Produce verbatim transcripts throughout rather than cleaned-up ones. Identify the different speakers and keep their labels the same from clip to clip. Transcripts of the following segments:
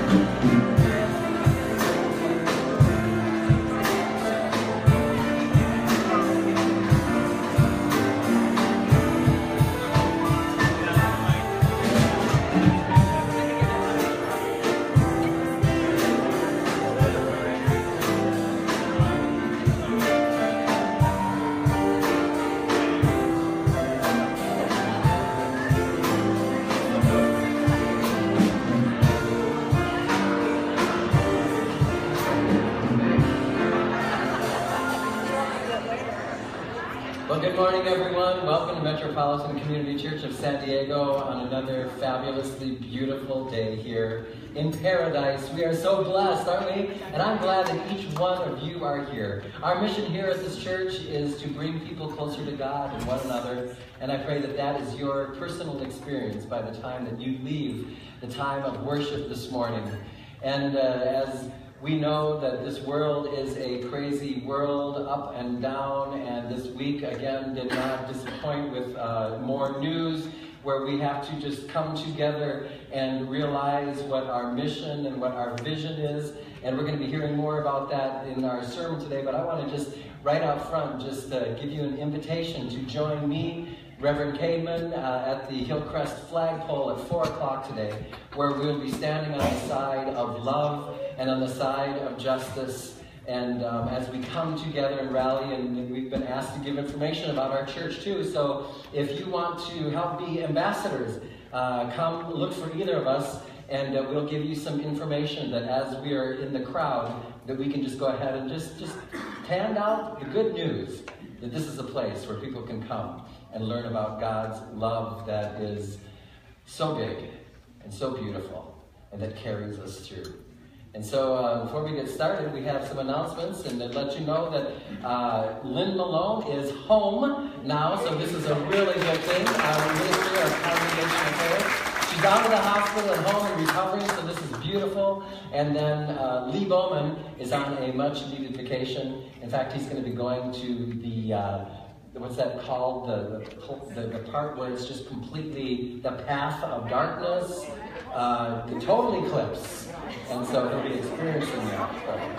Speaker 1: Well, good morning, everyone. Welcome to Metropolitan Community Church of San Diego on another fabulously beautiful day here in paradise. We are so blessed, aren't we? And I'm glad that each one of you are here. Our mission here at this church is to bring people closer to God and one another, and I pray that that is your personal experience by the time that you leave the time of worship this morning. And uh, as we know that this world is a crazy world, up and down, and this week again did not disappoint with uh, more news where we have to just come together and realize what our mission and what our vision is. And we're going to be hearing more about that in our sermon today, but I want to just right out front just uh, give you an invitation to join me, Reverend Cademan, uh, at the Hillcrest flagpole at four o'clock today, where we'll be standing on the side of love and on the side of justice. And um, as we come together and rally, and we've been asked to give information about our church too, so if you want to help be ambassadors, uh, come look for either of us, and uh, we'll give you some information that as we are in the crowd, that we can just go ahead and just, just hand out the good news that this is a place where people can come and learn about God's love that is so big and so beautiful and that carries us through. And so uh, before we get started, we have some announcements, and to let you know that uh, Lynn Malone is home now, so this is a really good thing. Our minister of congregational affairs. She's out of the hospital and home and recovering, so this is beautiful. And then uh, Lee Bowman is on a much-needed vacation. In fact, he's going to be going to the uh, what's that called? The, the, the, the part where it's just completely the path of darkness, uh, the total eclipse. And so he'll be experiencing that.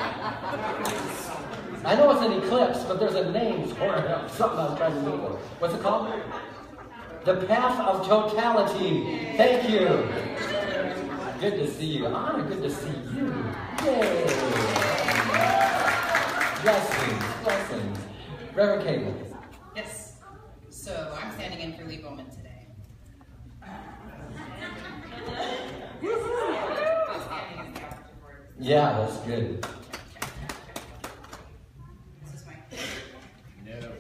Speaker 1: I know it's an eclipse, but there's a name for it. Something I was trying to Google. What's it called? The path of totality. Thank you. Good to see you. Anna, good to see you. Yay. Blessings, blessings. Reverend Cable.
Speaker 2: Yes. So I'm standing in for Lee Bowman today.
Speaker 1: Yeah, that's good.
Speaker 2: This is my...
Speaker 1: No.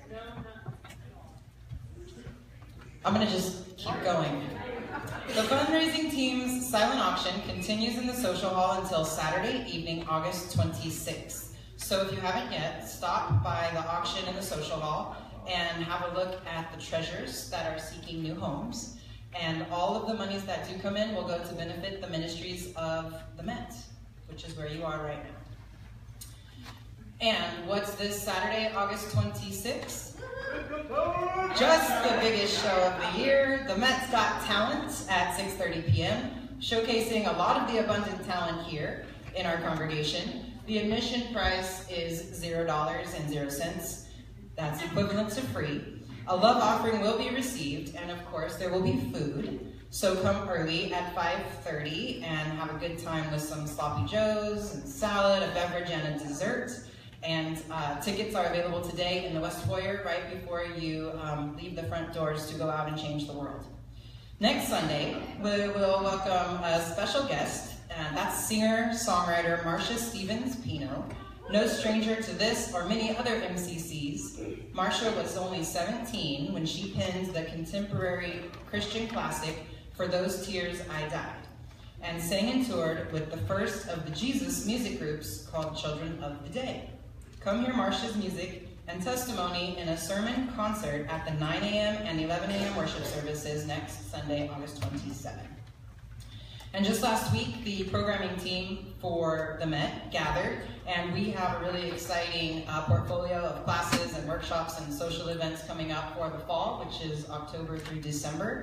Speaker 2: I'm going to just keep going. The fundraising team's silent auction continues in the social hall until Saturday evening, August twenty-sixth. So if you haven't yet, stop by the auction in the social hall and have a look at the treasures that are seeking new homes. And all of the monies that do come in will go to benefit the ministries of the Met, which is where you are right now. And what's this Saturday, August twenty-sixth? Just the biggest show of the year, the Met's Got Talent at six thirty p m, showcasing a lot of the abundant talent here in our congregation. The admission price is zero dollars and zero cents. That's equivalent to free. A love offering will be received, and of course there will be food. So come early at five thirty and have a good time with some sloppy joes, and salad, a beverage, and a dessert. And uh, tickets are available today in the West Foyer right before you um, leave the front doors to go out and change the world. Next Sunday, we will welcome a special guest, and that's singer-songwriter Marcia Stevens-Pino. No stranger to this or many other M C Cs, Marcia was only seventeen when she penned the contemporary Christian classic, For Those Tears I Died, and sang and toured with the first of the Jesus music groups called Children of the Day. Come hear Marcia's music and testimony in a sermon concert at the nine a m and eleven a m worship services next Sunday, August twenty-seventh. And just last week, the programming team for the Met gathered, and we have a really exciting uh, portfolio of classes and workshops and social events coming up for the fall, which is October through December.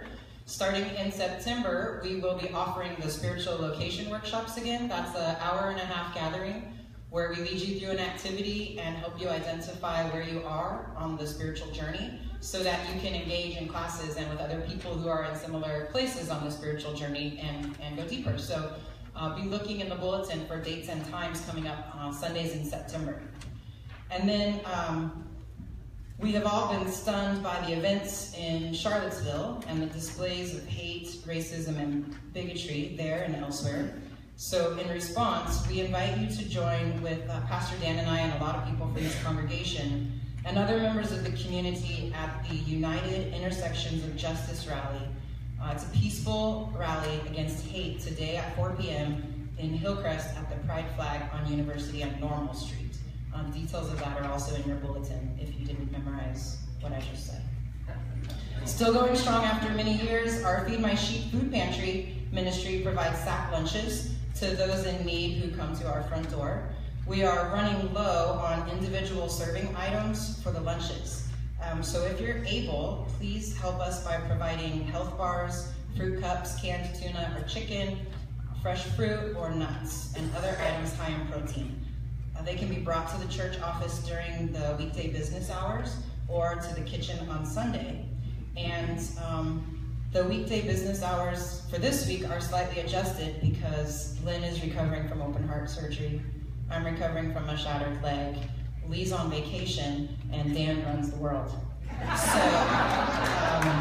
Speaker 2: Starting in September, we will be offering the spiritual location workshops again. That's an hour and a half gathering where we lead you through an activity and help you identify where you are on the spiritual journey so that you can engage in classes and with other people who are in similar places on the spiritual journey and, and go deeper. So uh, be looking in the bulletin for dates and times coming up on Sundays in September. And then um, we have all been stunned by the events in Charlottesville and the displays of hate, racism, and bigotry there and elsewhere. So in response, we invite you to join with uh, Pastor Dan and I and a lot of people from this congregation and other members of the community at the United Intersections of Justice rally. Uh, it's a peaceful rally against hate today at four p m in Hillcrest at the Pride Flag on University on Normal Street. Um, details of that are also in your bulletin if you didn't memorize what I just said. Still going strong after many years, our Feed My Sheep food pantry ministry provides sack lunches to those in need who come to our front door. We are running low on individual serving items for the lunches. Um, so if you're able, please help us by providing health bars, fruit cups, canned tuna or chicken, fresh fruit or nuts, and other items high in protein. Uh, they can be brought to the church office during the weekday business hours or to the kitchen on Sunday. And um, the weekday business hours for this week are slightly adjusted because Lynn is recovering from open heart surgery. I'm recovering from a shattered leg. Lee's on vacation, and Dan runs the world. So, um,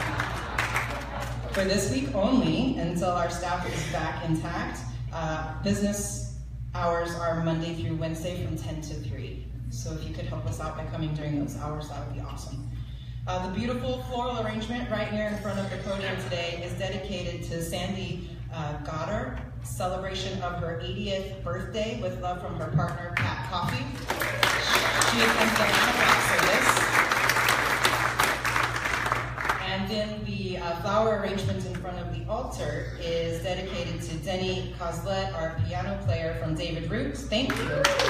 Speaker 2: for this week only, until our staff is back intact, uh, business hours are Monday through Wednesday from ten to three. So if you could help us out by coming during those hours, that would be awesome. Uh, the beautiful floral arrangement right here in front of the podium today is dedicated to Sandy uh, Goddard, celebration of her eightieth birthday with love from her partner, Pat Coffey. She attends the nine o'clock service. And then the uh, flower arrangement in front of the altar is dedicated to Denny Coslet, our piano player from David Roots. Thank you.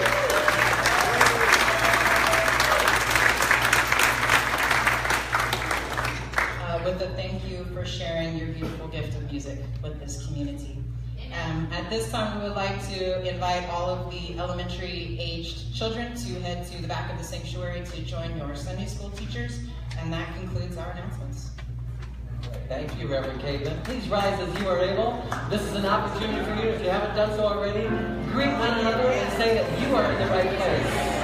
Speaker 2: Uh, with a thank you for sharing your beautiful gift of music with this community. Um, at this time, we would like to invite all of the elementary-aged children to head to the back of the sanctuary to join your Sunday school teachers, and that concludes our announcements.
Speaker 1: Thank you, Reverend Caitlin. Please rise as you are able. This is an opportunity for you, if you haven't done so already, greet one another and say that you are in the right place.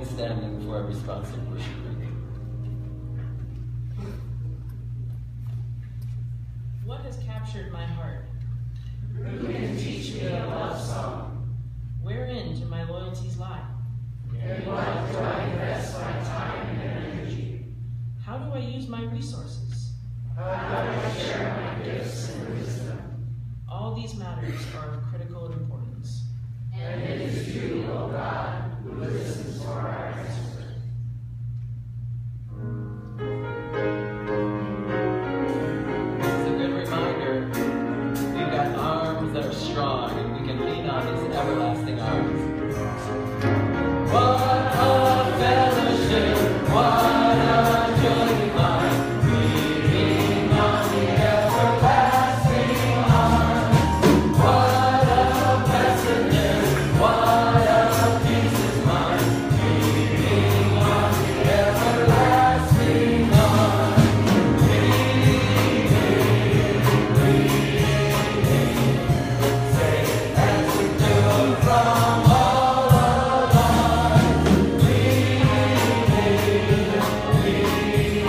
Speaker 1: remain standing for a responsive worship reading.
Speaker 3: What has captured my heart?
Speaker 4: Who can teach me a love song?
Speaker 3: Wherein do my loyalties lie?
Speaker 4: In what do I invest my time and energy?
Speaker 3: How do I use my resources?
Speaker 4: How do I share my gifts and wisdom?
Speaker 3: All these matters are of critical importance.
Speaker 4: And it is you, O God, who listens for our answer.
Speaker 1: It's a good reminder. We've got arms that are strong, and we can lean on these everlasting arms. What a fellowship! What a joy divine! Leaning on the everlasting arms. What a blessedness! What a peace is mine! Leaning on the everlasting arms. Leaning, leaning, say as we do from all our lives. Leaning, leaning,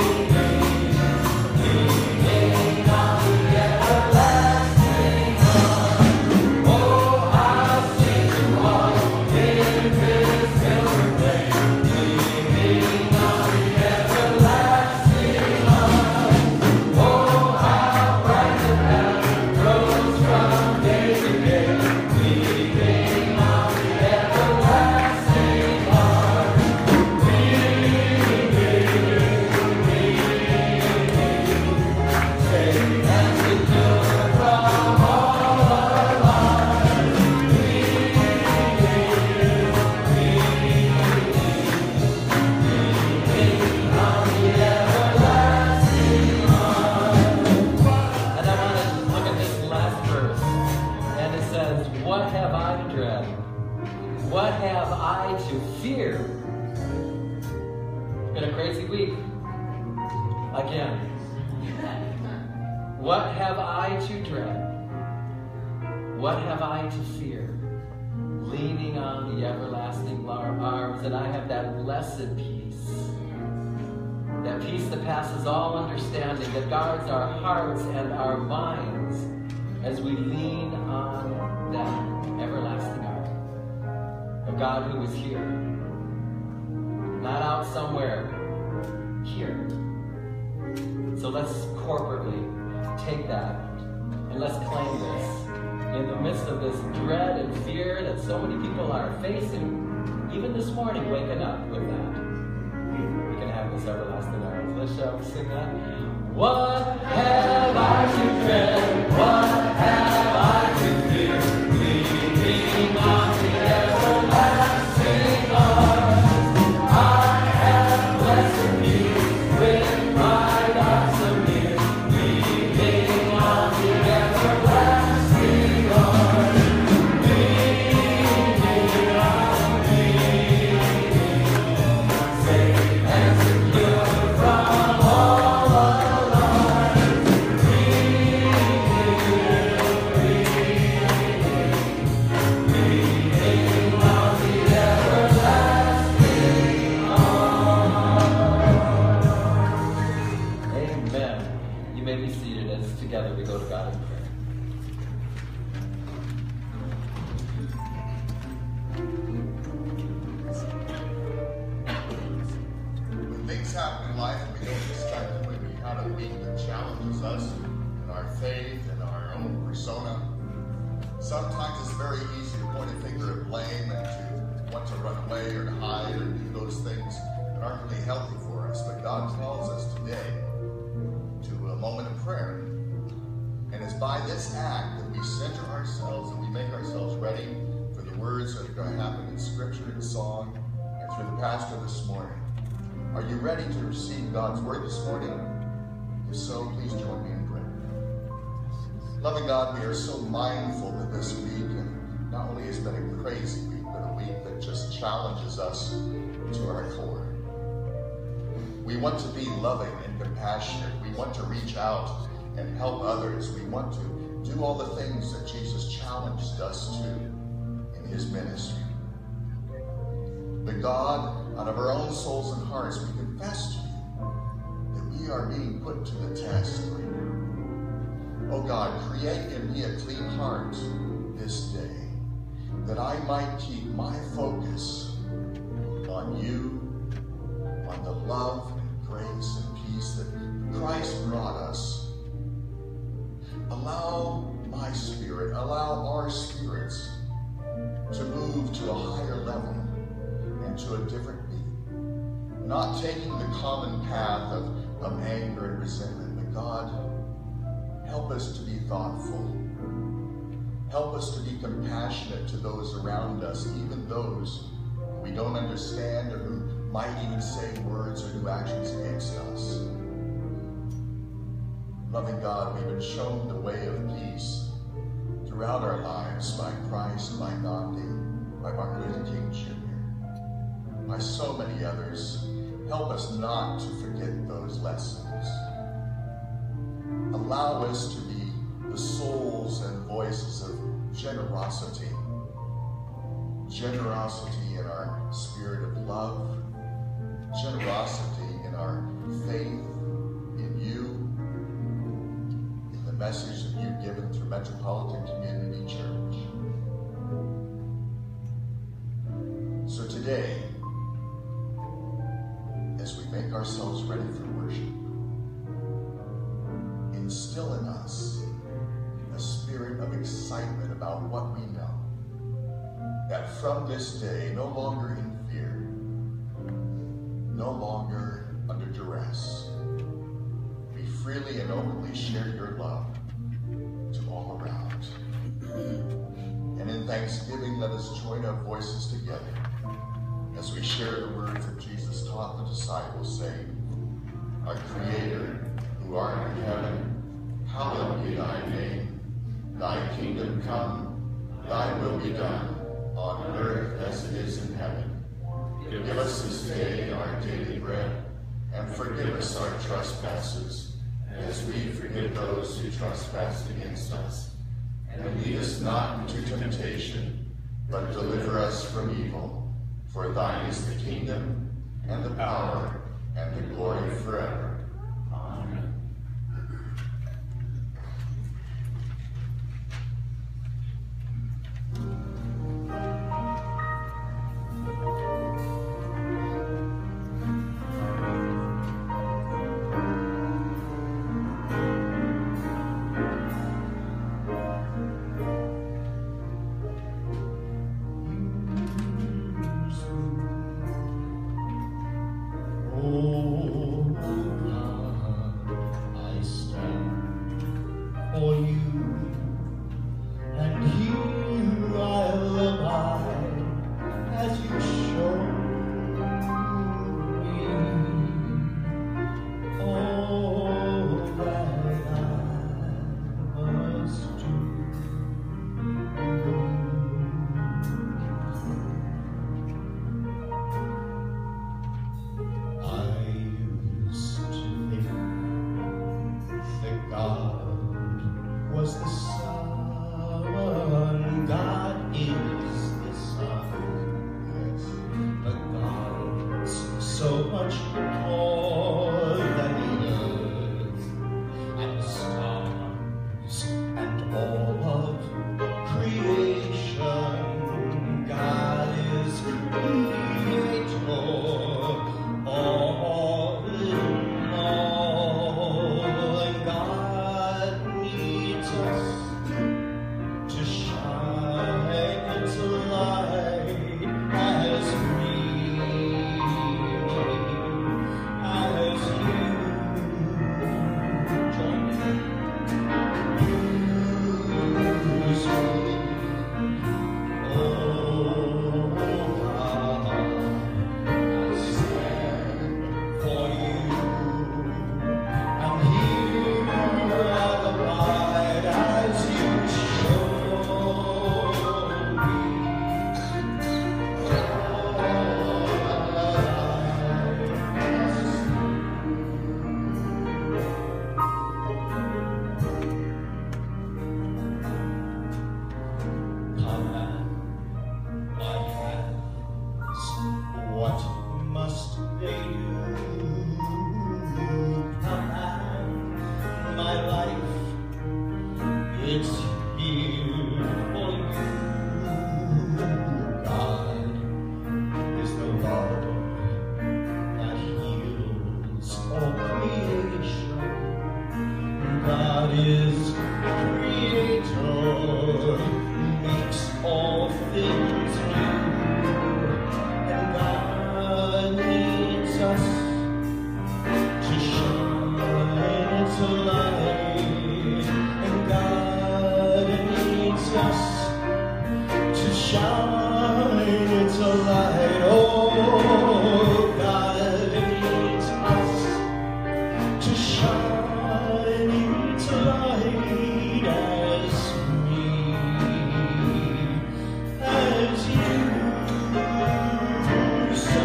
Speaker 1: leaning on the everlasting arms. Oh, I seek to walk in this pilgrim way. Leaning on the everlasting arms. Oh, how bright the path grows from day to day. Leaning on the everlasting arms. Leaning, leaning, say as we do from all our lives. Leaning, leaning on the everlasting arms. And I want to look at this last verse, and it says, what have I to dread? What have I to fear? It's been a crazy week. Again. What have I to dread? What have I to fear? Leaning on the everlasting lar- arms, and I have that blessed peace. That peace that passes all understanding, that guards our hearts and our minds as we lean on that everlasting arm. A God who is here. Not out somewhere. Here. So let's corporately take that and let's claim this. In the midst of this dread and fear that so many people are facing, even this morning, waking up with that, we can have this everlasting arms. Let's shall we sing that? What have I to dread? What have I to fear? Leaning on the everlasting arms. I have blessed peace with my thoughts of near. Leaning on the everlasting arms. Leaning on me. Safe and secure from all alarms. Leaning, leaning on the everlasting arms. Amen. You may be seated as together we go to God in prayer.
Speaker 5: When things happen in life and we don't expect them, when we have a week that challenges us in our faith and our own persona, sometimes it's very easy to point a finger at blame and to want to run away or to hide or do those things that aren't really healthy for us. But God calls us today to a moment of prayer. And it's by this act that we center ourselves and we make ourselves ready for the words that are going to happen in Scripture and song and through the pastor this morning. Are you ready to receive God's word this morning? If so, please join me in prayer. Loving God, we are so mindful that this week, and not only has been a crazy week, but a week that just challenges us to our core. We want to be loving and compassionate. We want to reach out and help others. We want to do all the things that Jesus challenged us to in his ministry. But God, out of our own souls and hearts, we confess to you that we are being put to the test, Lord. Oh God, create in me a clean heart this day, that I might keep my focus on you, on the love and grace and peace that Christ brought us. Allow my spirit, allow our spirits to move to a higher level and to a different being. Not taking the common path of, of anger and resentment, but God, help us to be thoughtful. Help us to be compassionate to those around us, even those we don't understand or who might even say words or do actions against us. Loving God, we've been shown the way of peace throughout our lives by Christ, by Gandhi, by Martin Luther King Junior, by so many others. Help us not to forget those lessons. Allow us to be the souls and voices of generosity. Generosity in our spirit of love. Generosity in our faith in you, in the message that you've given through Metropolitan Community Church. So today, as we make ourselves ready for worship, instill in us a spirit of excitement about what we know, that from this day, no longer in fear, no longer under duress, we freely and openly share your love to all around. And in thanksgiving, let us join our voices together as we share the words that Jesus taught the disciples, saying, Our Creator, who art in heaven, hallowed be thy name. Thy kingdom come, thy will be done, on earth as it is in heaven. Give us this day our daily bread, and forgive us our trespasses, as we forgive those who trespass against us. And lead us not into temptation, but deliver us from evil. For thine is the kingdom, and the power, and the glory forever. Amen.
Speaker 6: I must they do? Command my life, it's here for you. God is the Lord that heals all creation. God is creator, makes all things new. And God needs us to shine its light. And God needs us to shine its light. Oh, God needs us to shine its light as me, as you. So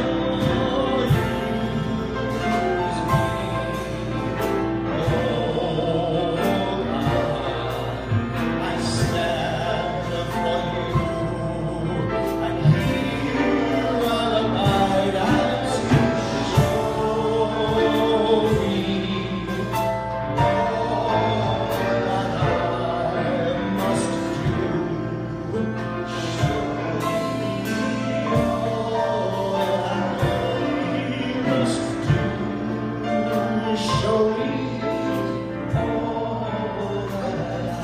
Speaker 6: use me. Oh, God, I stand for you. I'm here alive as you show me all that I must do. Show me all that I must do. Show me all that I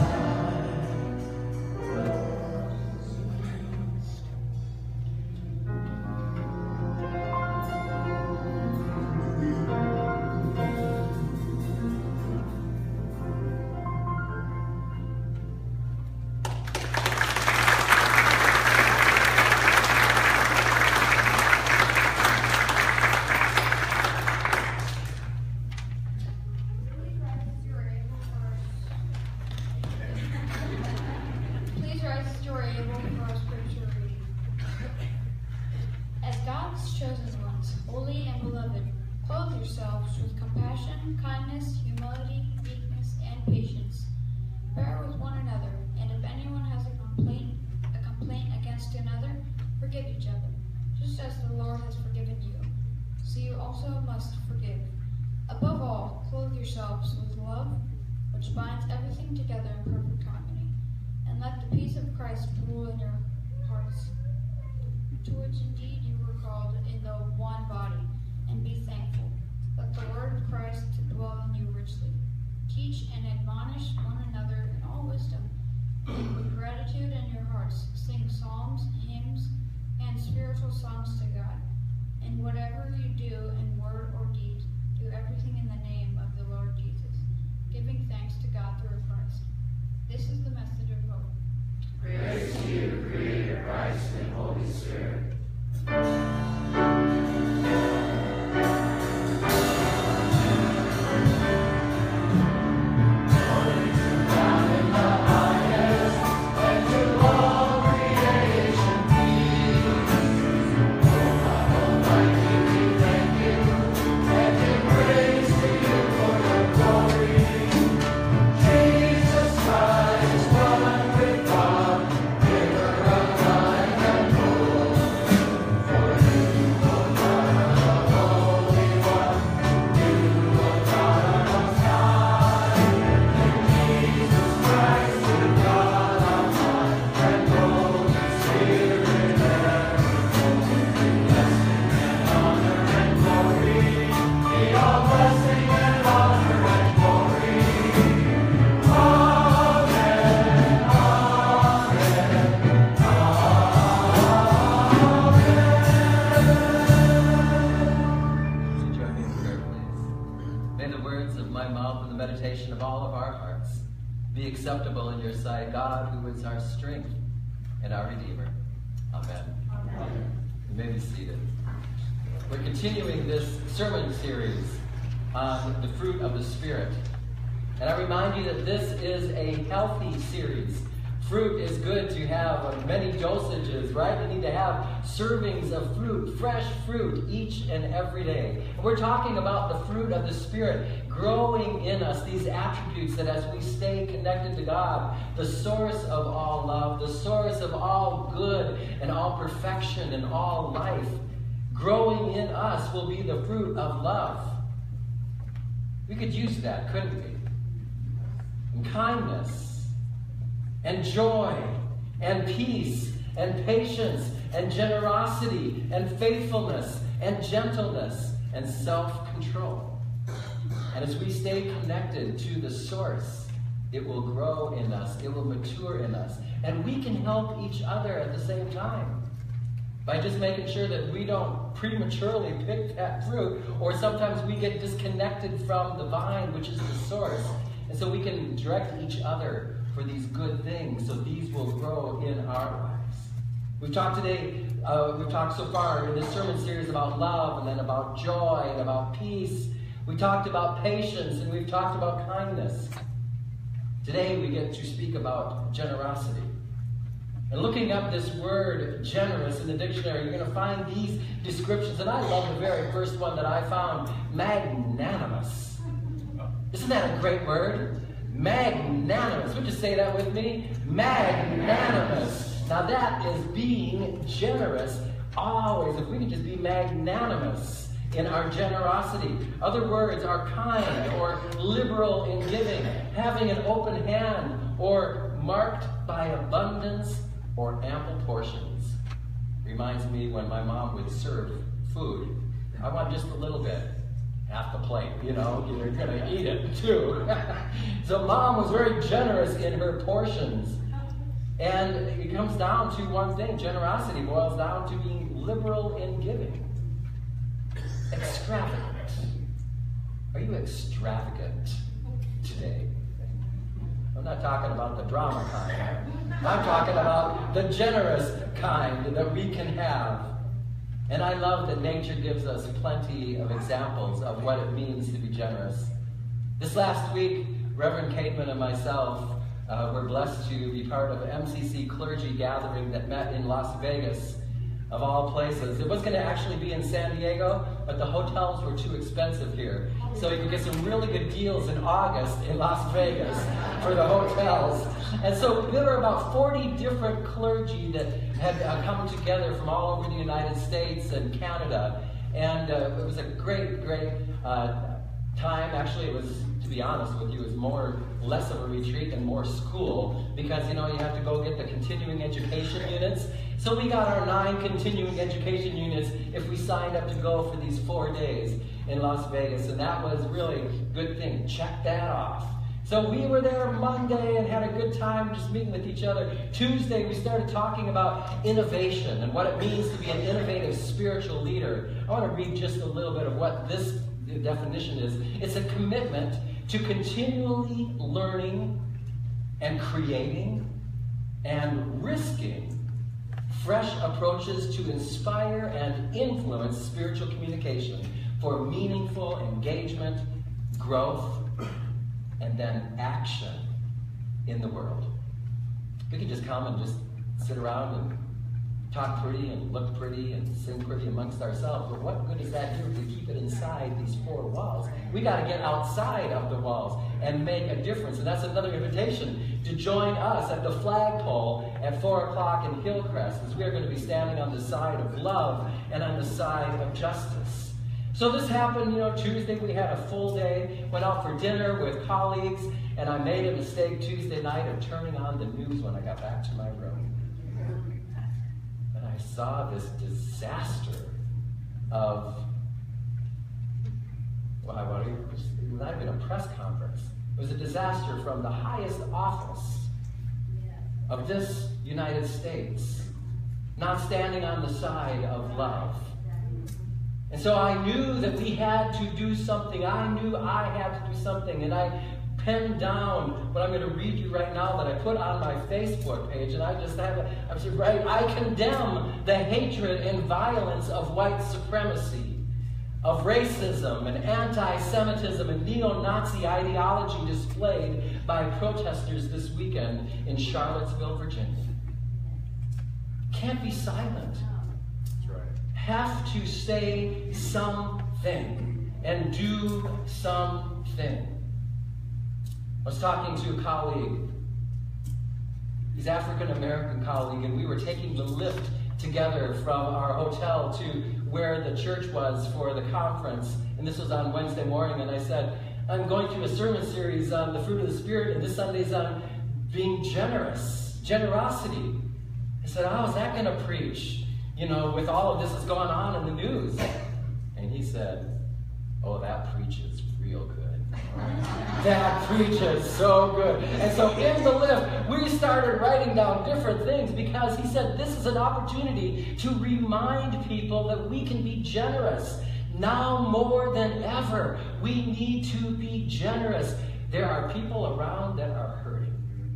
Speaker 7: Please rise as you are able for our scripture reading. As God's chosen ones, holy and beloved, clothe yourselves with compassion, kindness, humility, meekness, and patience. Bear with one another, and if anyone has a complaint, a complaint against another, forgive each other, just as the Lord has forgiven you. So you also must forgive. Above all, clothe yourselves with love, which binds everything together in perfect harmony. And let the peace of Christ rule in your hearts, to which indeed you were called in the one body, and be thankful. Let the word of Christ dwell in you richly. Teach and admonish one another in all wisdom, and with gratitude in your hearts sing psalms, hymns, and spiritual songs to God. And whatever you do in word or deed, do everything in the name of the Lord Jesus, giving thanks to God through Christ. This is the message of hope.
Speaker 4: Praise to you, Creator, Christ, and Holy Spirit.
Speaker 1: Acceptable in your sight, God, who is our strength and our Redeemer. Amen. Amen. You may be seated. We're continuing this sermon series on the fruit of the Spirit. And I remind you that this is a healthy series. Fruit is good to have many dosages, right? You need to have servings of fruit, fresh fruit, each and every day. And we're talking about the fruit of the Spirit growing in us, these attributes that as we stay connected to God, the source of all love, the source of all good and all perfection and all life, growing in us will be the fruit of love. We could use that, couldn't we? And kindness, and joy, and peace, and patience, and generosity, and faithfulness, and gentleness, and self-control. And as we stay connected to the source, it will grow in us, it will mature in us, and we can help each other at the same time by just making sure that we don't prematurely pick that fruit, or sometimes we get disconnected from the vine, which is the source, and so we can direct each other for these good things, so these will grow in our lives. We've talked today, uh, we've talked so far in this sermon series about love, and then about joy, and about peace. We talked about patience, and we've talked about kindness. Today we get to speak about generosity. And looking up this word generous in the dictionary, you're going to find these descriptions. And I love the very first one that I found, magnanimous. Isn't that a great word? Magnanimous. Would you say that with me? Magnanimous. Now that is being generous always. If we could just be magnanimous in our generosity. Other words are kind or liberal in giving, having an open hand, or marked by abundance or ample portions. Reminds me when my mom would serve food. I want just a little bit, half the plate, you know, you're gonna eat it too. So mom was very generous in her portions. And it comes down to one thing, generosity boils down to being liberal in giving. Extravagant. Are you extravagant today? I'm not talking about the drama kind. I'm talking about the generous kind that we can have. And I love that nature gives us plenty of examples of what it means to be generous. This last week, Reverend Cateman and myself uh, were blessed to be part of an M C C clergy gathering that met in Las Vegas, of all places. It was going to actually be in San Diego, but the hotels were too expensive here. So you could get some really good deals in August in Las Vegas for the hotels. And so there were about forty different clergy that had uh, come together from all over the United States and Canada. And uh, it was a great, great uh, time. Actually, it was, to be honest with you, it was more, less of a retreat and more school, because, you know, you have to go get the continuing education units. So we got our nine continuing education units if we signed up to go for these four days in Las Vegas, and that was really a good thing. Check that off. So we were there Monday and had a good time just meeting with each other. Tuesday, we started talking about innovation and what it means to be an innovative spiritual leader. I want to read just a little bit of what this definition is. It's a commitment to continually learning and creating and risking fresh approaches to inspire and influence spiritual communication for meaningful engagement, growth, and then action in the world. We could just come and just sit around and talk pretty and look pretty and sing pretty amongst ourselves, but what good does that do if we keep it inside these four walls? We got to get outside of the walls and make a difference, and that's another invitation to join us at the flagpole at four o'clock in Hillcrest, as we are going to be standing on the side of love and on the side of justice. So this happened, you know, Tuesday we had a full day, went out for dinner with colleagues, and I made a mistake Tuesday night of turning on the news when I got back to my room. And I saw this disaster of, well, I want to, it was not even a press conference. It was a disaster from the highest office of this United States, not standing on the side of love. And so I knew that we had to do something. I knew I had to do something. And I penned down what I'm going to read you right now that I put on my Facebook page. And I just have, I said, right, I condemn the hatred and violence of white supremacy, of racism and anti-Semitism and neo-Nazi ideology displayed by protesters this weekend in Charlottesville, Virginia. Can't be silent. Have to say something and do something. I was talking to a colleague, his African American colleague, and we were taking the lift together from our hotel to where the church was for the conference, and this was on Wednesday morning, and I said, I'm going through a sermon series on the fruit of the Spirit, and this Sunday's on being generous, generosity. I said, how is that going to preach, you know, with all of this that's going on in the news? And he said, oh, that preaches real good. That preaches so good. And so in the lift, we started writing down different things because he said this is an opportunity to remind people that we can be generous. Now more than ever, we need to be generous. There are people around that are hurting.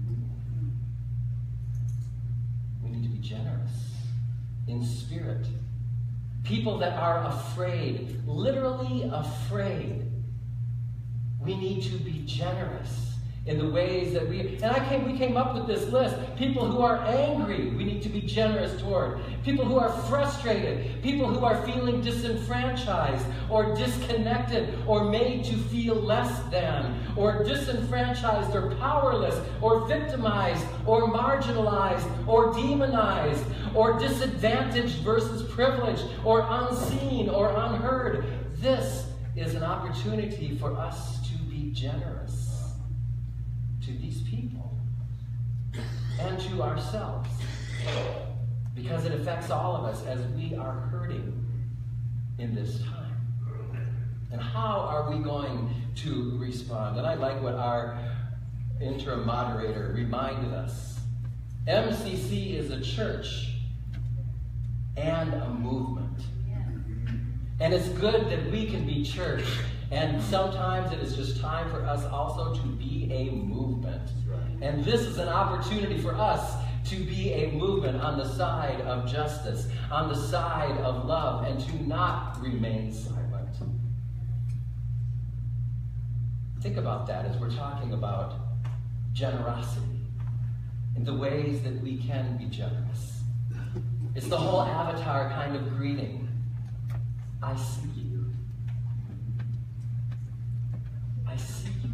Speaker 1: We need to be generous in spirit. People that are afraid, literally afraid. We need to be generous in the ways that we, and I came, we came up with this list. People who are angry, we need to be generous toward. People who are frustrated, people who are feeling disenfranchised or disconnected or made to feel less than, or disenfranchised or powerless or victimized or marginalized or demonized or disadvantaged versus privileged or unseen or unheard. This is an opportunity for us to be generous to these people and to ourselves, because it affects all of us as we are hurting in this time. And how are we going to respond? And I like what our interim moderator reminded us. M C C is a church and a movement. And it's good that we can be church. And sometimes it is just time for us also to be a movement. And this is an opportunity for us to be a movement on the side of justice, on the side of love, and to not remain silent. Think about that as we're talking about generosity and the ways that we can be generous. It's the whole avatar kind of greeting. I see you. I see you.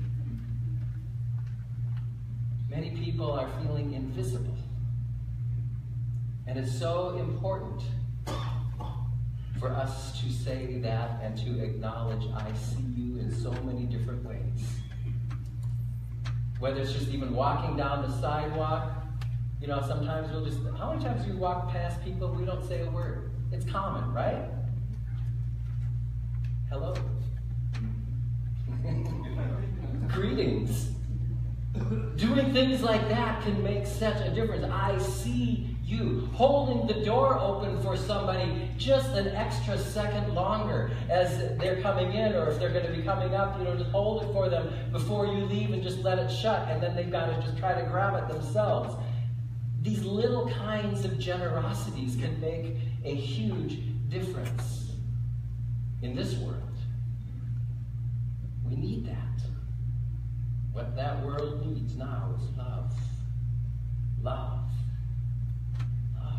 Speaker 1: Many people are feeling invisible. And it's so important for us to say that and to acknowledge I see you in so many different ways. Whether it's just even walking down the sidewalk, you know, sometimes we'll just, how many times do we walk past people, we don't say a word? It's common, right? Hello. Greetings. Doing things like that can make such a difference. I see you. Holding the door open for somebody just an extra second longer as they're coming in, or if they're going to be coming up, you know, just hold it for them before you leave and just let it shut, and then they've got to just try to grab it themselves. These little kinds of generosities can make a huge difference in this world. We need that. What that world needs now is love. Love. Love.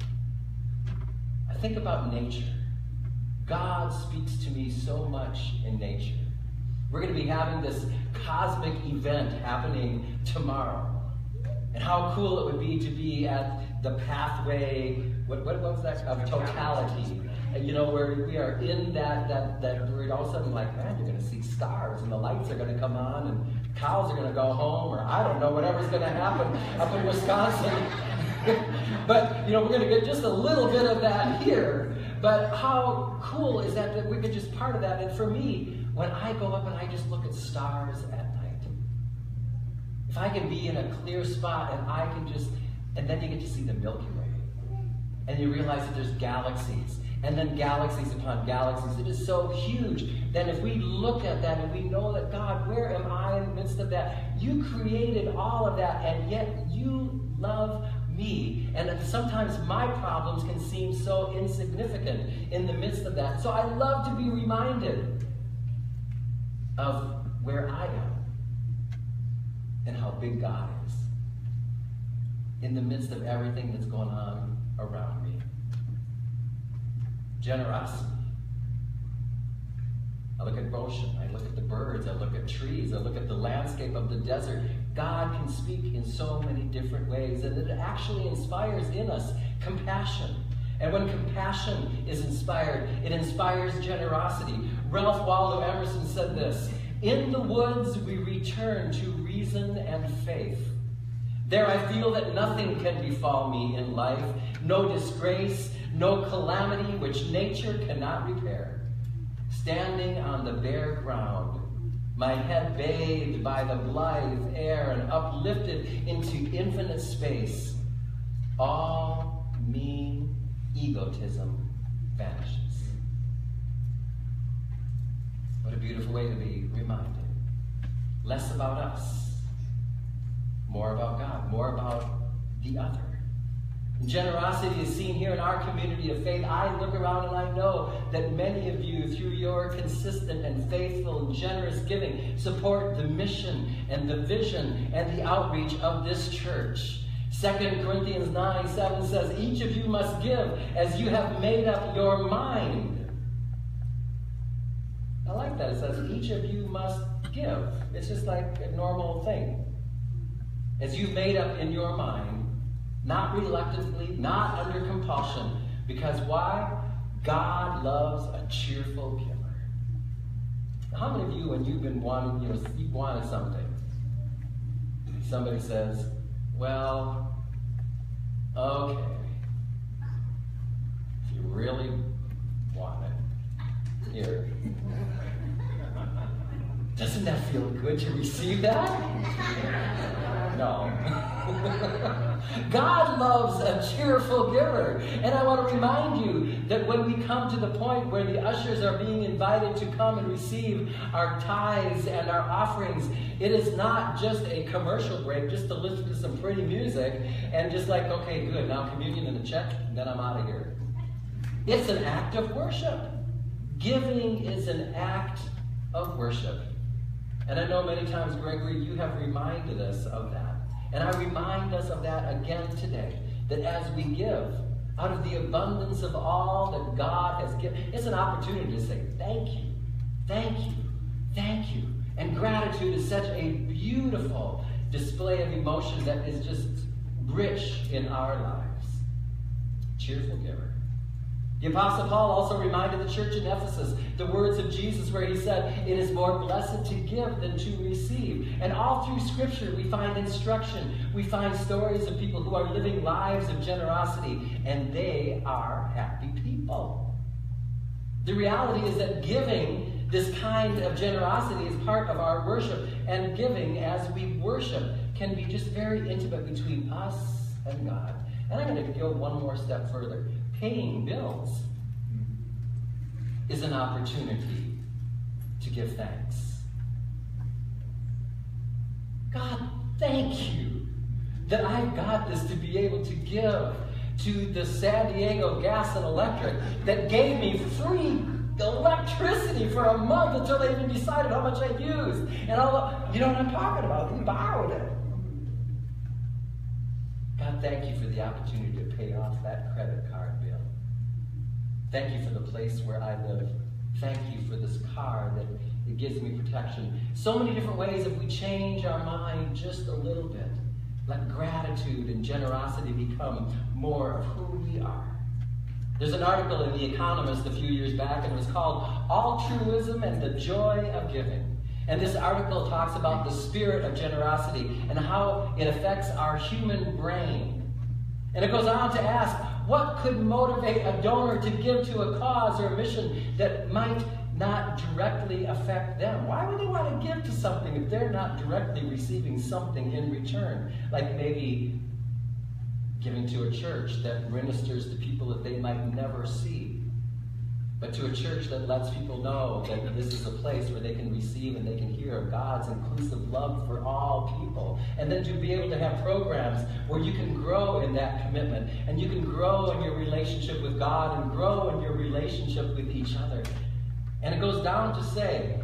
Speaker 1: I think about nature. God speaks to me so much in nature. We're going to be having this cosmic event happening tomorrow. And how cool it would be to be at the pathway, what, what was that, of totality. You know, where we are in that, that, that we're all of a sudden like, man, you're going to see stars, and the lights are going to come on, and cows are going to go home, or I don't know, whatever's going to happen up in Wisconsin. But, you know, we're going to get just a little bit of that here. But how cool is that, that we could just part of that? And for me, when I go up and I just look at stars at night, if I can be in a clear spot and I can just, and then you get to see the Milky Way, and you realize that there's galaxies, and then galaxies upon galaxies. It is so huge. Then if we look at that and we know that, God, where am I in the midst of that? You created all of that, and yet you love me. And sometimes my problems can seem so insignificant in the midst of that. So I love to be reminded of where I am and how big God is in the midst of everything that's going on around me. Generosity. I look at ocean, I look at the birds, I look at trees, I look at the landscape of the desert. God can speak in so many different ways, and it actually inspires in us compassion And when compassion is inspired, it inspires generosity. Ralph Waldo Emerson said this, "In the woods we return to reason and faith. There I feel that nothing can befall me in life, no disgrace, no calamity which nature cannot repair. Standing on the bare ground, my head bathed by the blithe air and uplifted into infinite space, all mean egotism vanishes." What a beautiful way to be reminded. Less about us, more about God, more about the other. Generosity is seen here in our community of faith. I look around and I know that many of you, through your consistent and faithful and generous giving, support the mission and the vision and the outreach of this church. Second Corinthians nine seven says, "Each of you must give as you have made up your mind." I like that. It says, each of you must give. It's just like a normal thing. As you've made up in your mind, not reluctantly, not under compulsion. Because why? God loves a cheerful giver. Now, how many of you, when you've been wanting, you know, you've wanted something, somebody says, "Well, okay, if you really want it, here." Doesn't that feel good to receive that? No. God loves a cheerful giver. And I want to remind you that when we come to the point where the ushers are being invited to come and receive our tithes and our offerings, it is not just a commercial break, just to listen to some pretty music and just like, okay, good, now communion and a check, and then I'm out of here. It's an act of worship. Giving is an act of worship. And I know many times, Gregory, you have reminded us of that. And I remind us of that again today, that as we give, out of the abundance of all that God has given, it's an opportunity to say, thank you, thank you, thank you. And gratitude is such a beautiful display of emotion that is just rich in our lives. Cheerful giver. The Apostle Paul also reminded the church in Ephesus the words of Jesus where he said, "It is more blessed to give than to receive." And all through Scripture we find instruction. We find stories of people who are living lives of generosity, and they are happy people. The reality is that giving, this kind of generosity, is part of our worship. And giving, as we worship, can be just very intimate between us and God. And I'm going to go one more step further. Paying bills is an opportunity to give thanks. God, thank you that I've got this to be able to give to the San Diego Gas and Electric that gave me free electricity for a month until they even decided how much I'd use. And all, you know what I'm talking about? We borrowed it. God, thank you for the opportunity to pay off that credit card bill. Thank you for the place where I live. Thank you for this car that it gives me protection. So many different ways if we change our mind just a little bit. Let gratitude and generosity become more of who we are. There's an article in The Economist a few years back, and it was called Altruism and the Joy of Giving. And this article talks about the spirit of generosity and how it affects our human brain. And it goes on to ask, what could motivate a donor to give to a cause or a mission that might not directly affect them? Why would they want to give to something if they're not directly receiving something in return? Like maybe giving to a church that ministers to people that they might never see. But to a church that lets people know that this is a place where they can receive and they can hear of God's inclusive love for all people. And then to be able to have programs where you can grow in that commitment and you can grow in your relationship with God and grow in your relationship with each other. And it goes down to say,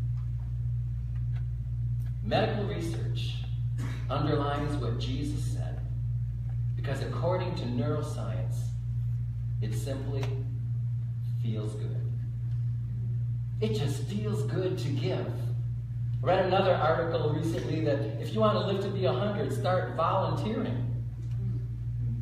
Speaker 1: medical research underlines what Jesus said. Because according to neuroscience, it simply feels good. It just feels good to give. I read another article recently that if you want to live to be one hundred, start volunteering.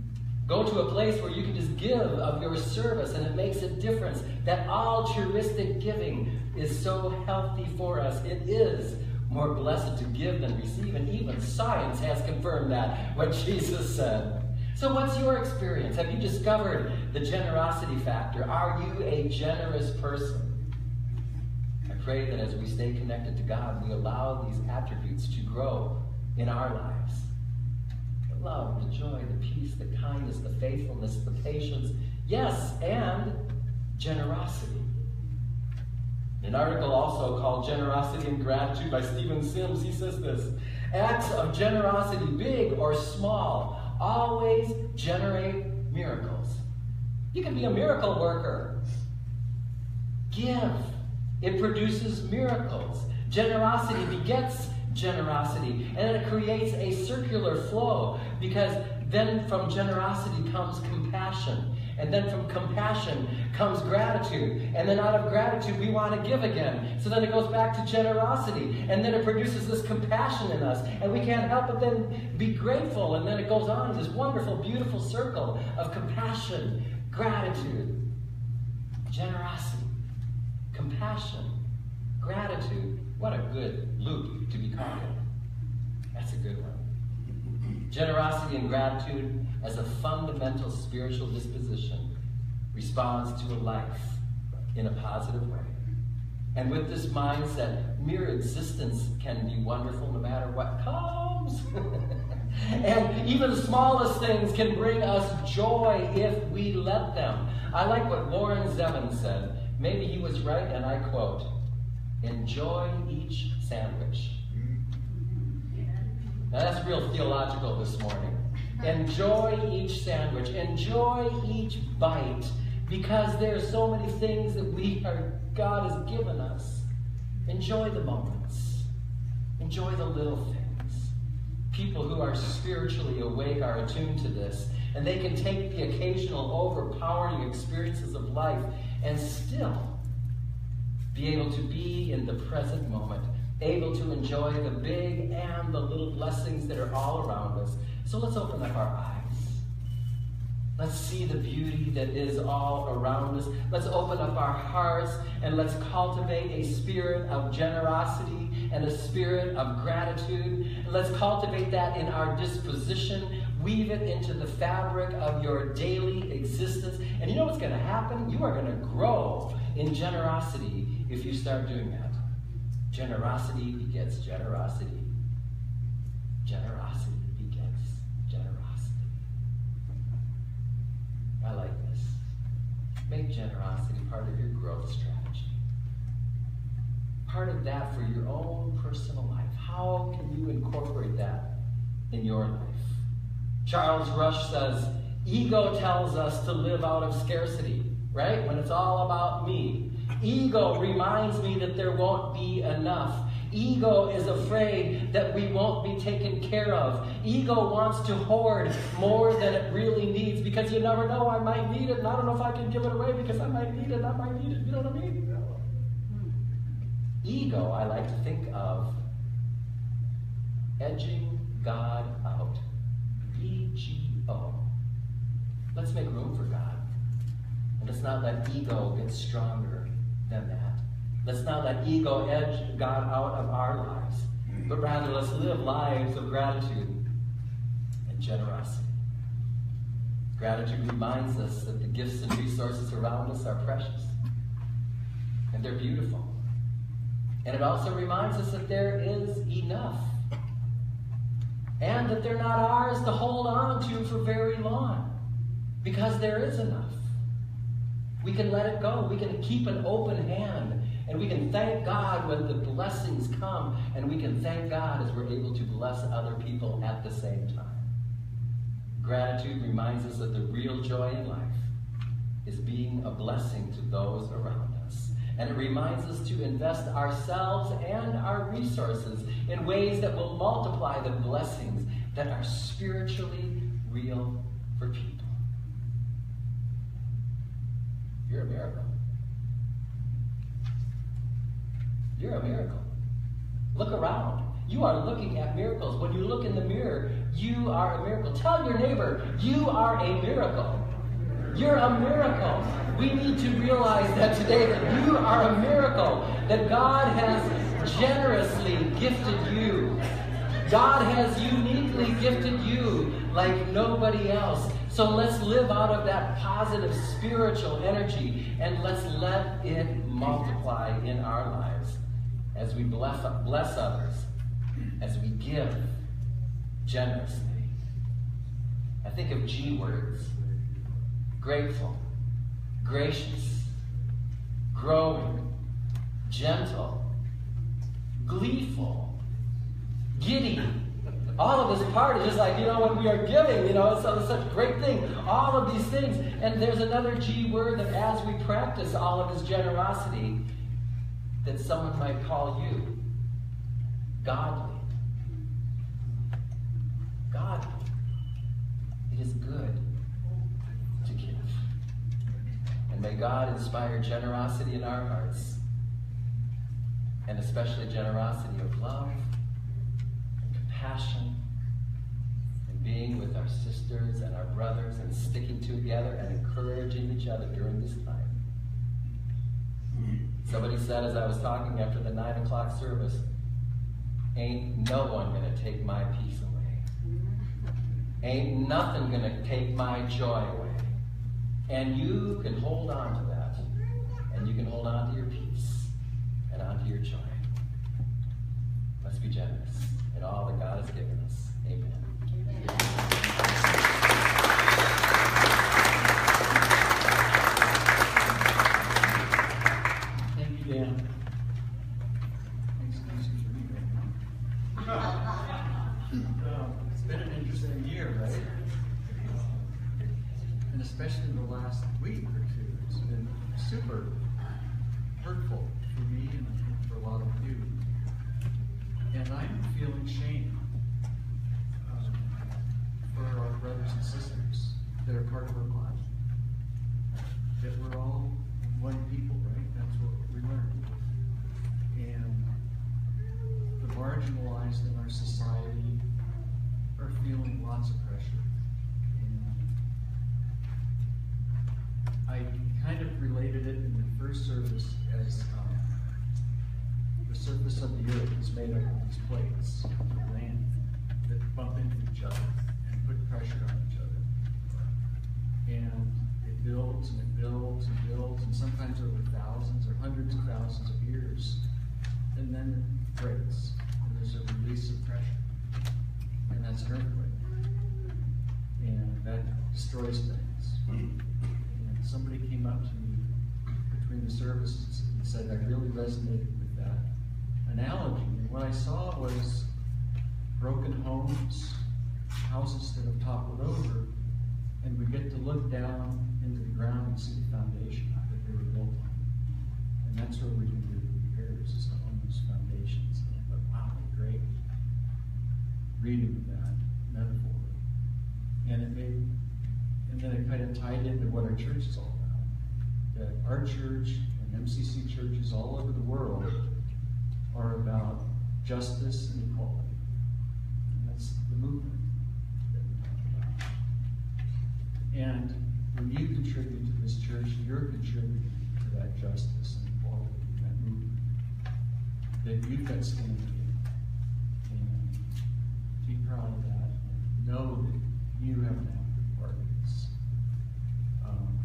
Speaker 1: Go to a place where you can just give of your service and it makes a difference. That altruistic giving is so healthy for us. It is more blessed to give than receive, and even science has confirmed that, what Jesus said. So what's your experience? Have you discovered the generosity factor? Are you a generous person? I pray that as we stay connected to God, we allow these attributes to grow in our lives. The love, the joy, the peace, the kindness, the faithfulness, the patience, yes, and generosity. An article also called Generosity and Gratitude by Stephen Sims, he says this: acts of generosity, big or small, always generate miracles. You can be a miracle worker. Give. It produces miracles. Generosity begets generosity, and it creates a circular flow, because then from generosity comes compassion. And then from compassion comes gratitude. And then out of gratitude, we want to give again. So then it goes back to generosity. And then it produces this compassion in us. And we can't help but then be grateful. And then it goes on in this wonderful, beautiful circle of compassion, gratitude, generosity, compassion, gratitude. What a good loop to be caught in. That's a good one. Generosity and gratitude as a fundamental spiritual disposition responds to a life in a positive way. And with this mindset, mere existence can be wonderful no matter what comes. And even the smallest things can bring us joy if we let them. I like what Warren Zevon said. Maybe he was right, and I quote, "Enjoy each sandwich." Now that's real theological this morning. Enjoy each sandwich. Enjoy each bite. Because there are so many things that we are, God has given us. Enjoy the moments. Enjoy the little things. People who are spiritually awake are attuned to this. And they can take the occasional overpowering experiences of life and still be able to be in the present moment, able to enjoy the big and the little blessings that are all around us. So let's open up our eyes. Let's see the beauty that is all around us. Let's open up our hearts and let's cultivate a spirit of generosity and a spirit of gratitude. And let's cultivate that in our disposition. Weave it into the fabric of your daily existence. And you know what's going to happen? You are going to grow in generosity if you start doing that. Generosity begets generosity. Generosity begets generosity. I like this. Make generosity part of your growth strategy. Part of that for your own personal life. How can you incorporate that in your life? Charles Rush says, ego tells us to live out of scarcity, right? When it's all about me. Ego reminds me that there won't be enough. Ego is afraid that we won't be taken care of. Ego wants to hoard more than it really needs because you never know, I might need it and I don't know if I can give it away because I might need it, I might need it. You know what I mean? Ego, I like to think of edging God out. E G O. Let's make room for God. And let's not let ego get stronger than that. Let's not let ego edge God out of our lives, but rather let's live lives of gratitude and generosity. Gratitude reminds us that the gifts and resources around us are precious, and they're beautiful. And it also reminds us that there is enough, and that they're not ours to hold on to for very long, because there is enough. We can let it go. We can keep an open hand. And we can thank God when the blessings come. And we can thank God as we're able to bless other people at the same time. Gratitude reminds us that the real joy in life is being a blessing to those around us. And it reminds us to invest ourselves and our resources in ways that will multiply the blessings that are spiritually real for people. You're a miracle. You're a miracle. Look around. You are looking at miracles. When you look in the mirror, You are a miracle. Tell your neighbor, you are a miracle. You're a miracle. We need to realize that today, that you are a miracle, that God has generously gifted you. God has uniquely gifted you like nobody else. So let's live out of that positive spiritual energy, and let's let it multiply in our lives as we bless, bless others, as we give generously. I think of G words: grateful, gracious, growing, gentle, gleeful, giddy. All of this part is just like, you know, when we are giving, you know, it's, it's such a great thing. All of these things. And there's another G word that as we practice all of this generosity, that someone might call you godly. Godly. It is good to give. And may God inspire generosity in our hearts, and especially generosity of love, passion, and being with our sisters and our brothers and sticking together and encouraging each other during this time. Somebody said as I was talking after the nine o'clock service, ain't no one gonna take my peace away. Ain't nothing gonna take my joy away. And you can hold on to that. And you can hold on to your peace and on to your joy. Let's be generous in all that God has given us. Amen.
Speaker 6: Thank you, Dan. Thanks, thanks for me right now. Um, it's been an interesting year, right? And especially the last week or two, it's been super hurtful for me and I think for a lot of you. And I'm feeling shame um, for our brothers and sisters that are part of our body. That we're all one people, right? That's what we learned. And the marginalized in our society are feeling lots of pressure. And I kind of related it in the first service as um, the surface of the earth is made up of these plates of land that bump into each other and put pressure on each other. And it builds and it builds and builds, and sometimes over thousands or hundreds of thousands of years. And then it breaks, and there's a release of pressure. And that's an earthquake. And that destroys things. And somebody came up to me between the services and said, I really resonated with that analogy. And what I saw was broken homes, houses that have toppled over, and we get to look down into the ground and see the foundation that they were built on. And that's where we can do the repairs, is on those foundations. And I thought, wow, great reading of that metaphor. And it made, and then it kind of tied into what our church is all about. That our church and M C C churches all over the world are about justice and equality. And that's the movement that we talk about. And when you contribute to this church, you're contributing to that justice and equality, that movement. That you've got skin in the game. And be proud of that. And know that you have an active part of this. Um,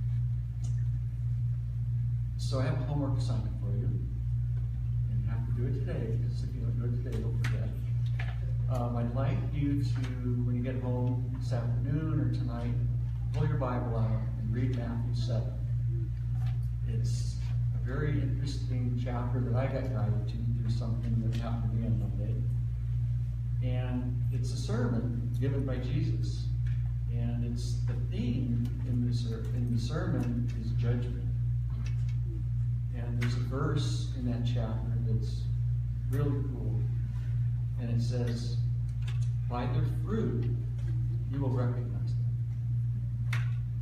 Speaker 6: so I have a homework assignment for you. Do it today, because if you don't do it today, you'll forget. Um, I'd like you to, when you get home this afternoon or tonight, pull your Bible out and read Matthew seven. It's a very interesting chapter that I got guided to through something that happened to me on Monday. And it's a sermon given by Jesus. And it's the theme in the, ser in the sermon is judgment. And there's a verse in that chapter that's really cool. And it says, by their fruit, you will recognize them.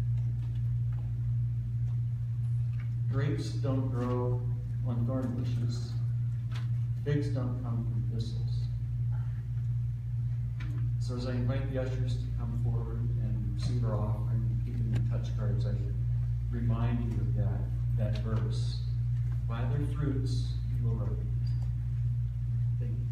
Speaker 6: Grapes don't grow on thorn bushes. Figs don't come from thistles. So as I invite the ushers to come forward and receive our offering, keeping the touch cards, I remind you of that, that verse. By their fruits you will recognize. Thank you.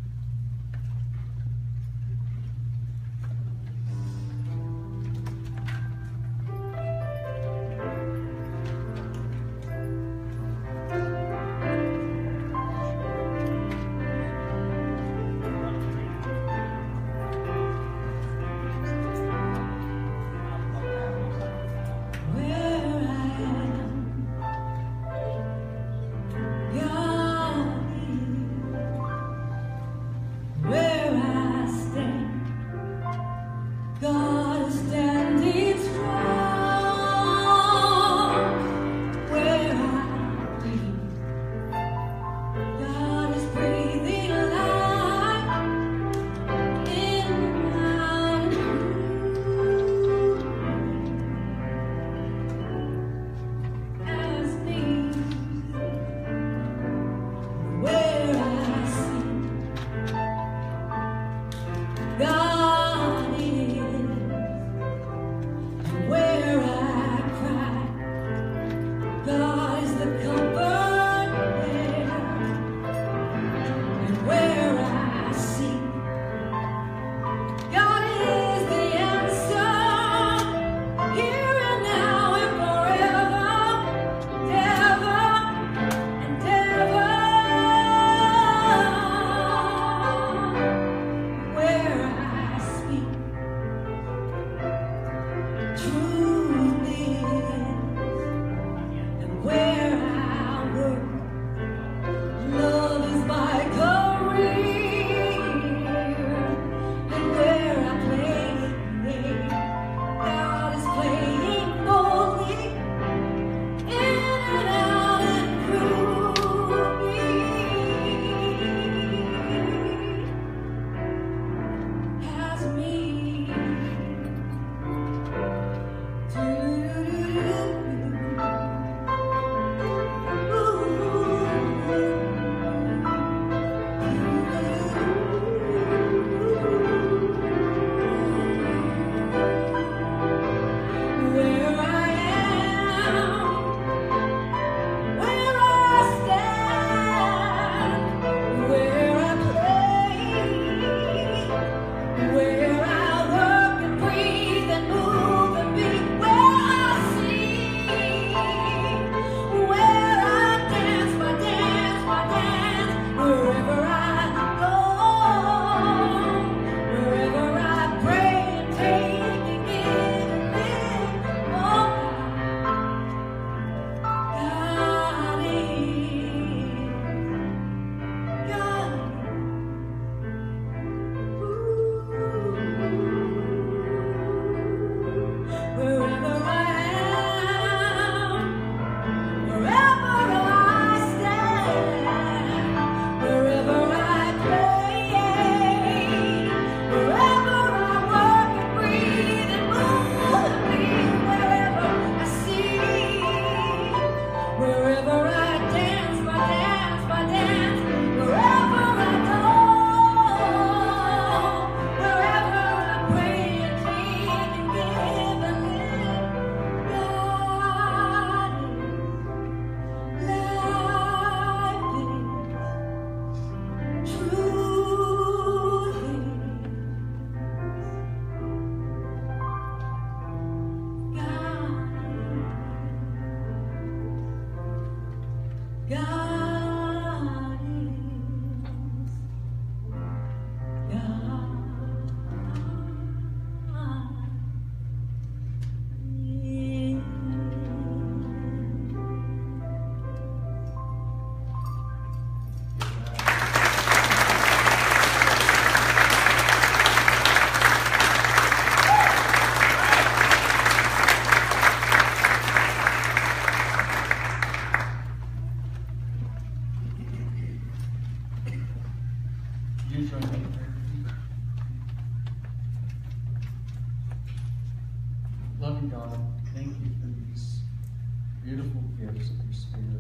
Speaker 6: Loving God, thank you for these beautiful gifts of your Spirit.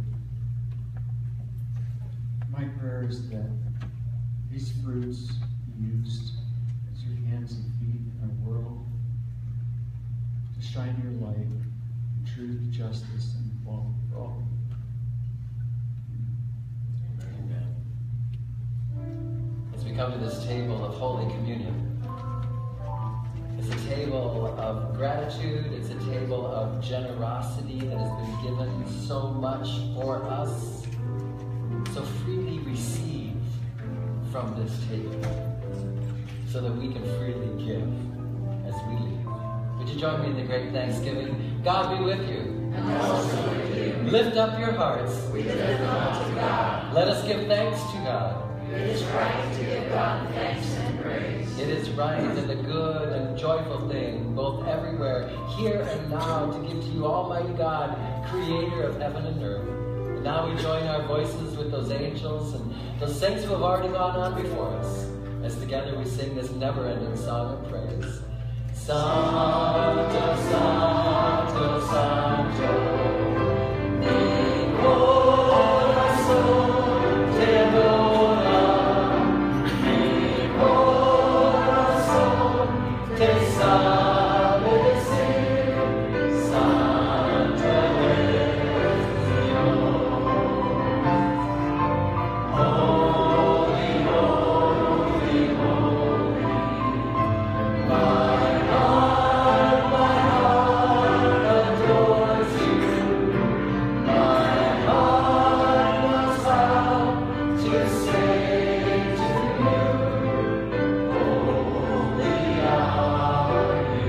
Speaker 6: My prayer is that these fruits be used as your hands and feet in our world, to shine your light in truth, justice, and love for all.
Speaker 1: Amen. As we come to this table of Holy Communion, it's a table of gratitude, it's a table of generosity that has been given so much for us. So freely receive from this table so that we can freely give as we leave. Would you join me in the great Thanksgiving? God be with you.
Speaker 4: And also with you.
Speaker 1: Lift up your hearts.
Speaker 4: We lift them up to God.
Speaker 1: Let us give thanks to God.
Speaker 4: It is right to give God thanks and praise.
Speaker 1: It is right and a good and joyful thing, both everywhere, here and now, to give to you, Almighty God, creator of heaven and earth. And now we join our voices with those angels and those saints who have already gone on before us, as together we sing this never-ending song of praise. Sancto, Sancto, Sancto, mi corazón te adora, mi corazón te sabe decir, Santo eres Dios. Holy, holy, holy, my heart, my heart adores you. My heart was bound to say to you, holy are you,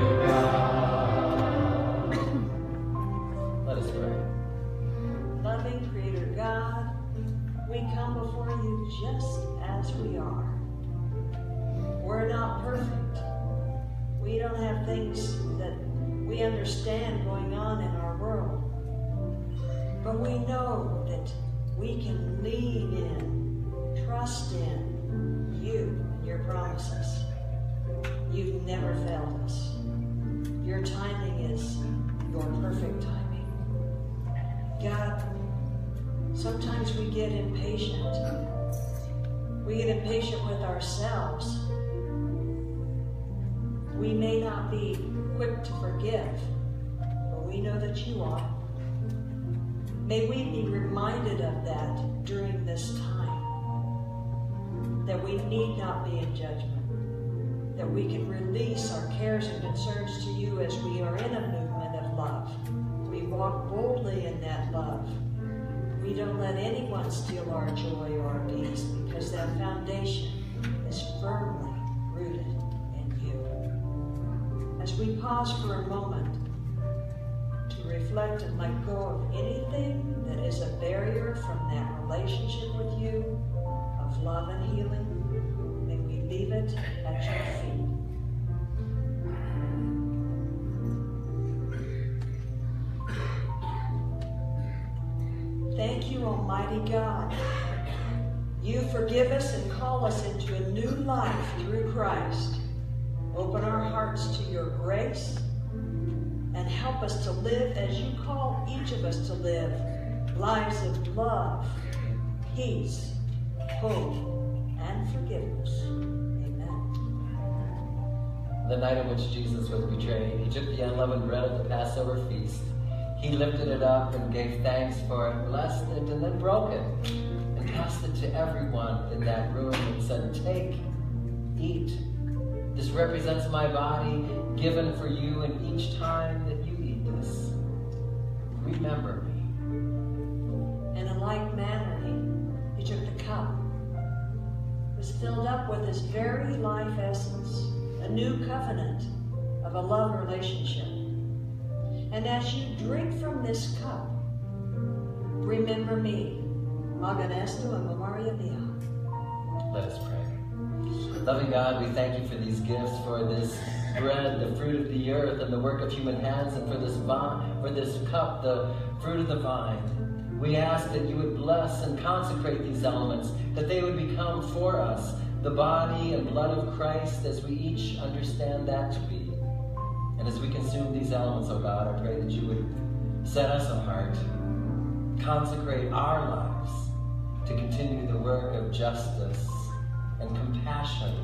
Speaker 1: God. Let us pray.
Speaker 8: Loving Creator God, we come before you just as we are. We're not perfect. We don't have things that we understand going on in our world. But we know that we can lean in, trust in you and your promises. You've never failed us. Your timing is your perfect timing. God, sometimes we get impatient. We get impatient with ourselves. We may not be quick to forgive, but we know that you are. May we be reminded of that during this time, that we need not be in judgment, that we can release our cares and concerns to you as we are in a movement of love. We walk boldly in that love. We don't let anyone steal our joy or our peace, because that foundation is firmly rooted in you. As we pause for a moment to reflect and let go of anything that is a barrier from that relationship with you, of love and healing, may we leave it at your feet. Thank you, Almighty God. You forgive us and call us into a new life through Christ. Open our hearts to your grace and help us to live as you call each of us to live, lives of love, peace, hope, and forgiveness. Amen.
Speaker 1: The night in which Jesus was betrayed, he took the unleavened bread of the Passover feast. He lifted it up and gave thanks for it, blessed it, and then broke it, and passed it to everyone in that room and said, "Take, eat. This represents my body given for you, and each time that you eat this, remember me."
Speaker 8: In a like manner, he, he took the cup. It was filled up with his very life essence, a new covenant of a love relationship. And as you drink from this cup, remember me. Hagan esto en memoria mía.
Speaker 1: Let us pray. Loving God, we thank you for these gifts, for this bread, the fruit of the earth and the work of human hands, and for this vine, for this cup, the fruit of the vine. We ask that you would bless and consecrate these elements, that they would become for us the body and blood of Christ, as we each understand that to be. And as we consume these elements, oh God, I pray that you would set us apart, consecrate our lives to continue the work of justice and compassion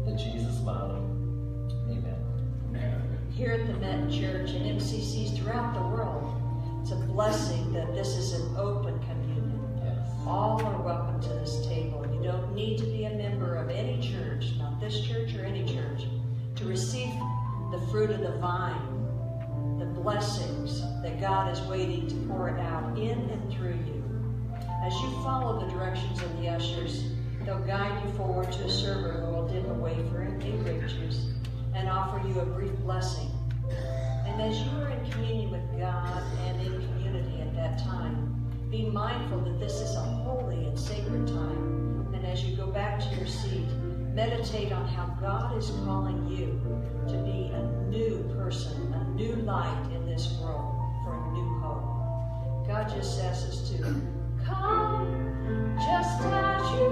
Speaker 1: the Jesus model. Amen.
Speaker 8: Here at the Met Church and M C Cs throughout the world, it's a blessing that this is an open communion.
Speaker 1: Yes.
Speaker 8: All are welcome to this table. You don't need to be a member of any church, not this church or any church, to receive the fruit of the vine, the blessings that God is waiting to pour out in and through you. As you follow the directions of the ushers, they'll guide you forward to a server who will dip a wafer in grape juice and offer you a brief blessing. And as you are in communion with God and in community at that time, be mindful that this is a holy and sacred time. And as you go back to your seat, meditate on how God is calling you to be a new person, a new light in this world for a new hope. God just asks us to come just as you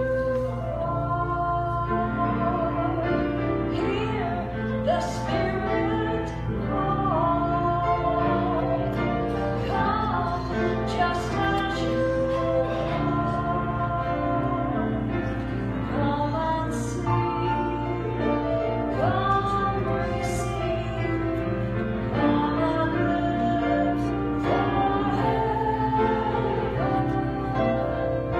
Speaker 8: are. Hear the Spirit call. Come just as you are. Come and see. Come receive. Come and live forever.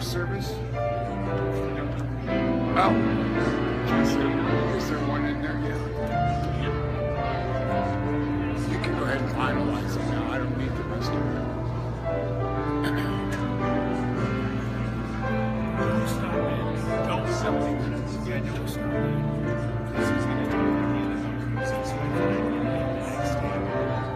Speaker 9: first service? Oh, is there, is there one in there yet? You can go ahead and finalize it now. I don't need the rest of it.
Speaker 10: Don't stop it. Don't stop it. Yeah, don't stop it. This is going to do it again in our six point five next time.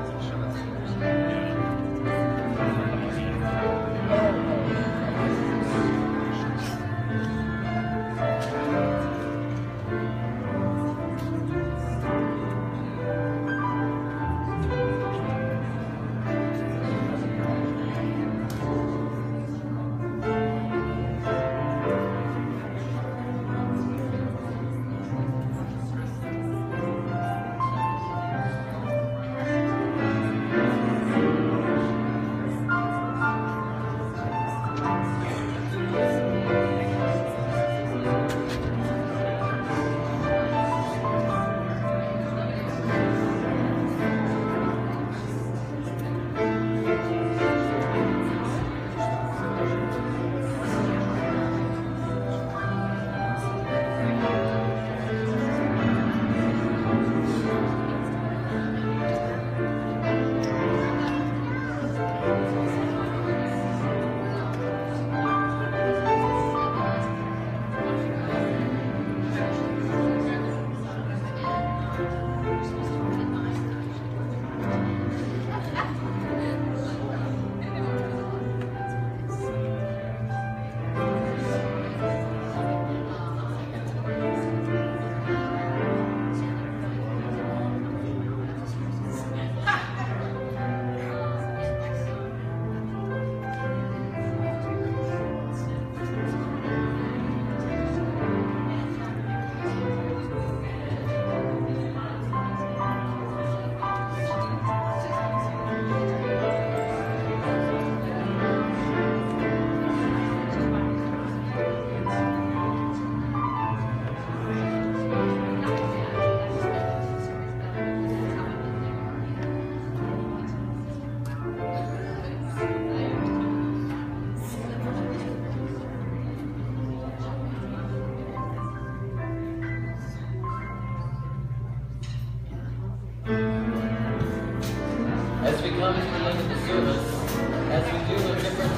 Speaker 1: As we come to the end of the service, as we do at different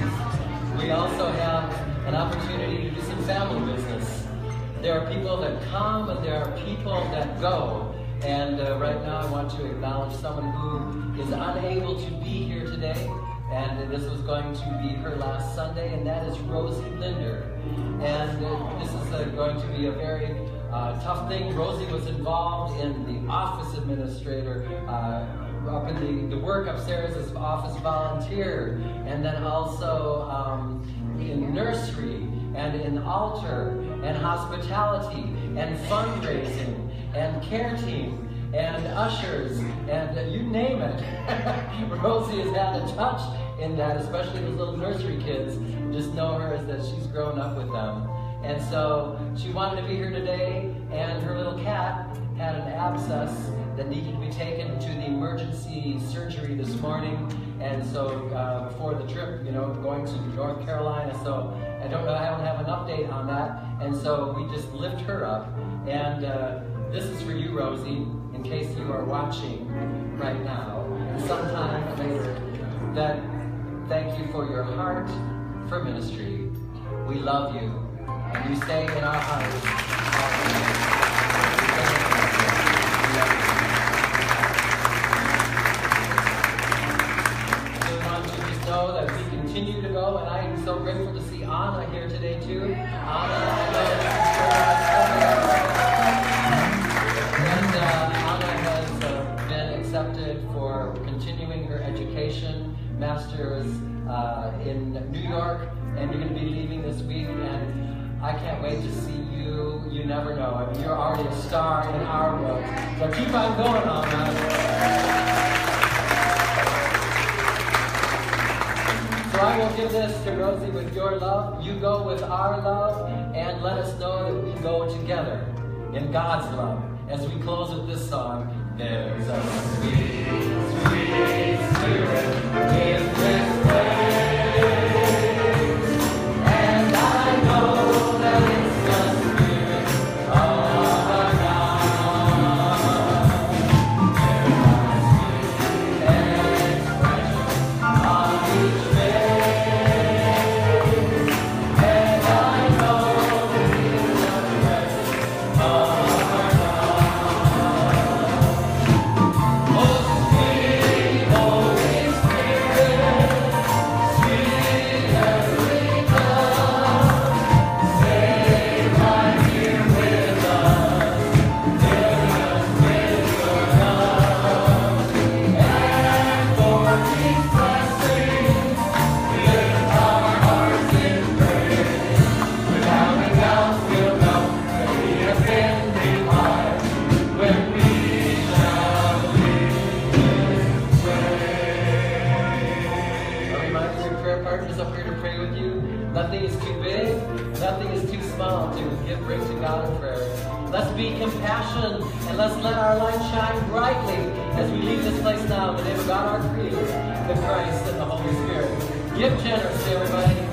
Speaker 1: times, we also have an opportunity to do some family business. There are people that come and there are people that go. And uh, right now I want to acknowledge someone who is unable to be here today. And this was going to be her last Sunday, and that is Rosie Linder. And uh, this is uh, going to be a very uh, tough thing. Rosie was involved in the office administrator, uh, up in the, the work upstairs as office volunteer, and then also um, in nursery, and in altar, and hospitality, and fundraising, and care team, and ushers, and uh, you name it. Rosie has had a touch in that, especially those little nursery kids. Just know her as that she's grown up with them. And so she wanted to be here today, and her little cat had an abscess that needed to be taken to the emergency surgery this morning. And so uh, before the trip, you know, going to North Carolina, so I don't know, I don't have an update on that. And so we just lift her up. And uh, this is for you, Rosie, in case you are watching right now, sometime later, that thank you for your heart for ministry. We love you, and you stay in our hearts. Know that we continue to go, and I am so grateful to see Anna here today too. Anna, I know and uh, Anna has uh, been accepted for continuing her education, master's uh, in New York, and you're going to be leaving this week, and I can't wait to see you. You never know. I mean, you're already a star in our book, so keep on going, Anna. So I will give this to Rosie with your love. You go with our love, and let us know that we go together in God's love. As we close with this song, there's a sweet, sweet spirit in this place. members up here to pray with you. Nothing is too big, nothing is too small to give bring to God in prayer. Let's be compassionate and let's let our light shine brightly as we leave this place now in the name of God our Creator, the Christ, and the Holy Spirit. Give generously, everybody.